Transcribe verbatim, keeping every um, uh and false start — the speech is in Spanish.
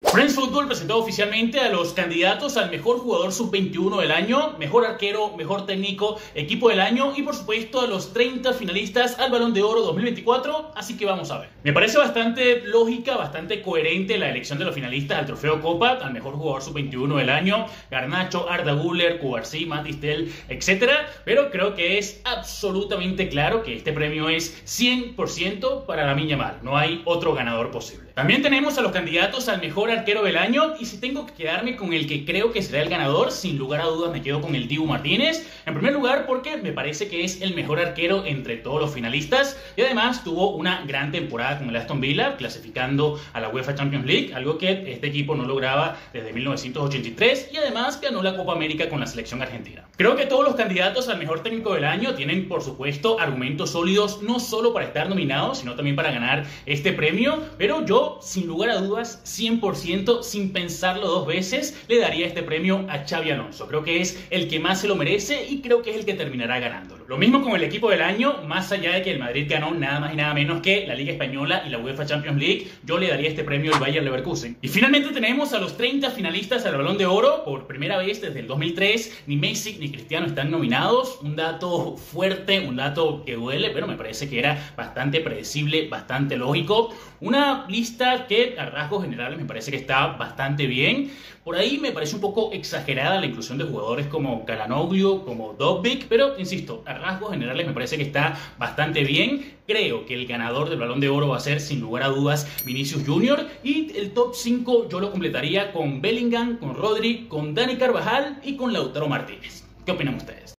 France Football presentó oficialmente a los candidatos al mejor jugador sub veintiuno del año, mejor arquero, mejor técnico, equipo del año y por supuesto a los treinta finalistas al Balón de Oro dos mil veinticuatro, así que vamos a ver. Me parece bastante lógica, bastante coherente la elección de los finalistas al Trofeo Copa, al mejor jugador sub veintiuno del año, Garnacho, Arda Güler, Cubarsí, Mathys Tel, etcétera, pero creo que es absolutamente claro que este premio es cien por ciento para Lamine Yamal, no hay otro ganador posible. También tenemos a los candidatos al mejor arquero del año y si tengo que quedarme con el que creo que será el ganador, sin lugar a dudas me quedo con el Dibu Martínez. En primer lugar porque me parece que es el mejor arquero entre todos los finalistas y además tuvo una gran temporada con el Aston Villa, clasificando a la UEFA Champions League, algo que este equipo no lograba desde mil novecientos ochenta y tres y además ganó la Copa América con la selección argentina. Creo que todos los candidatos al mejor técnico del año tienen por supuesto argumentos sólidos no solo para estar nominados, sino también para ganar este premio, pero yo sin lugar a dudas, cien por ciento, sin pensarlo dos veces, le daría este premio a Xabi Alonso. Creo que es el que más se lo merece y creo que es el que terminará ganándolo. Lo mismo con el equipo del año, más allá de que el Madrid ganó nada más y nada menos que la Liga Española y la UEFA Champions League, yo le daría este premio al Bayer Leverkusen. Y finalmente tenemos a los treinta finalistas al Balón de Oro. Por primera vez desde el dos mil tres, ni Messi ni Cristiano están nominados. Un dato fuerte, un dato que duele, pero me parece que era bastante predecible, bastante lógico. Una lista que a rasgos generales me parece que está bastante bien. Por ahí me parece un poco exagerada la inclusión de jugadores como Calhanoglu, como Dobbik, pero insisto, a rasgos generales me parece que está bastante bien. Creo que el ganador del Balón de Oro va a ser sin lugar a dudas Vinicius Junior y el top cinco yo lo completaría con Bellingham, con Rodri, con Dani Carvajal y con Lautaro Martínez. ¿Qué opinan ustedes?